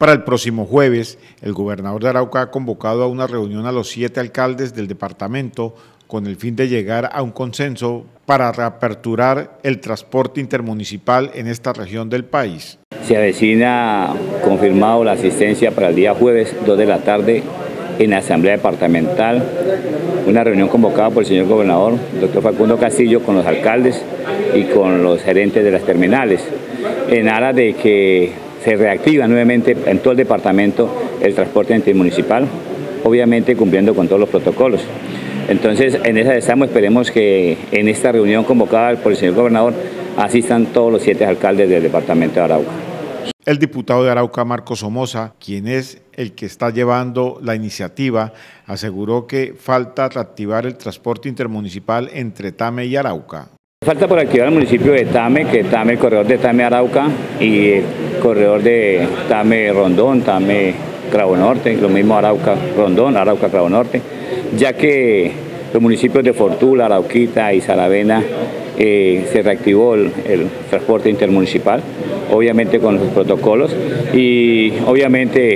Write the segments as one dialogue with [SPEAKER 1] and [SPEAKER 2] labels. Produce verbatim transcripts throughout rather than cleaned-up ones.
[SPEAKER 1] Para el próximo jueves, el gobernador de Arauca ha convocado a una reunión a los siete alcaldes del departamento con el fin de llegar a un consenso para reaperturar el transporte intermunicipal en esta región del país.
[SPEAKER 2] Se avecina confirmado la asistencia para el día jueves, dos de la tarde, en la Asamblea Departamental, una reunión convocada por el señor gobernador, doctor Facundo Castillo, con los alcaldes y con los gerentes de las terminales, en aras de que se reactiva nuevamente en todo el departamento el transporte intermunicipal, obviamente cumpliendo con todos los protocolos. Entonces, en esa estamos, esperemos que en esta reunión convocada por el señor gobernador asistan todos los siete alcaldes del departamento de Arauca.
[SPEAKER 1] El diputado de Arauca, Marcos Somoza, quien es el que está llevando la iniciativa, aseguró que falta reactivar el transporte intermunicipal entre Tame y Arauca.
[SPEAKER 2] Falta por activar el municipio de Tame, que Tame, el corredor de Tame-Arauca y el corredor de Tame-Rondón, Tame-Cravo Norte, lo mismo Arauca-Rondón, Arauca-Cravo Norte, ya que los municipios de Fortuna, Arauquita y Saravena eh, se reactivó el, el transporte intermunicipal, obviamente con los protocolos, y obviamente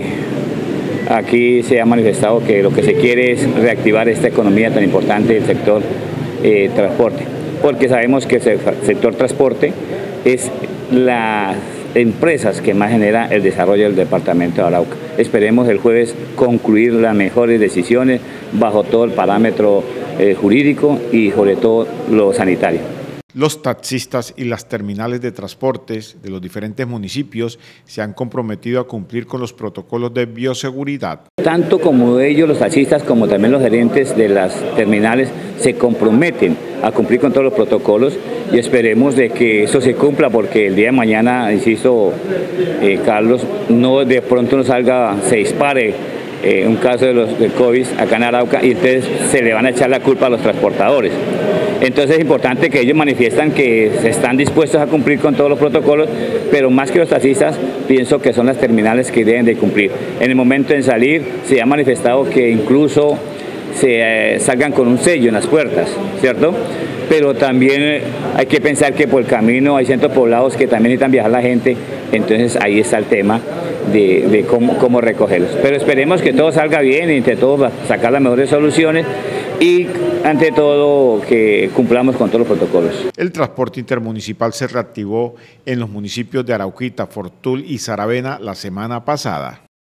[SPEAKER 2] aquí se ha manifestado que lo que se quiere es reactivar esta economía tan importante del sector eh, transporte, porque sabemos que el sector transporte es las empresas que más genera el desarrollo del departamento de Arauca. Esperemos el jueves concluir las mejores decisiones bajo todo el parámetro eh, jurídico y sobre todo lo sanitario.
[SPEAKER 1] Los taxistas y las terminales de transportes de los diferentes municipios se han comprometido a cumplir con los protocolos de bioseguridad.
[SPEAKER 2] Tanto como ellos, los taxistas, como también los gerentes de las terminales se comprometen a cumplir con todos los protocolos y esperemos de que eso se cumpla, porque el día de mañana, insisto, eh, Carlos, no de pronto no salga, se dispare eh, un caso de los del COVID acá en Arauca y entonces se le van a echar la culpa a los transportadores. Entonces es importante que ellos manifiestan que se están dispuestos a cumplir con todos los protocolos, pero más que los taxistas, pienso que son las terminales que deben de cumplir. En el momento de salir, se ha manifestado que incluso se eh, salgan con un sello en las puertas, ¿cierto? Pero también eh, hay que pensar que por el camino hay centros poblados que también necesitan viajar la gente, entonces ahí está el tema de, de cómo, cómo recogerlos. Pero esperemos que todo salga bien y entre todos sacar las mejores soluciones y ante todo que cumplamos con todos los protocolos.
[SPEAKER 1] El transporte intermunicipal se reactivó en los municipios de Arauquita, Fortul y Saravena la semana pasada.